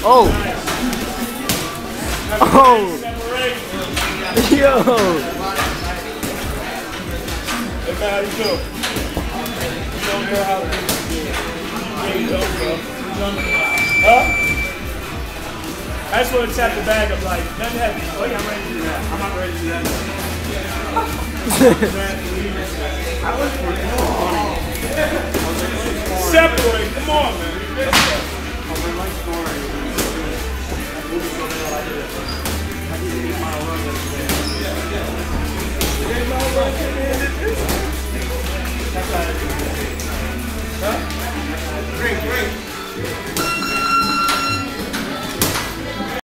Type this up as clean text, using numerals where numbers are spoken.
Oh. Oh. Yo. Hey man, how you doing? You don't know how to do it. You don't, bro. Huh? I just want to tap the bag up like, nothing heavy. Oh yeah, I'm ready to do that. I'm not ready to do that. I was for separate, come on, man.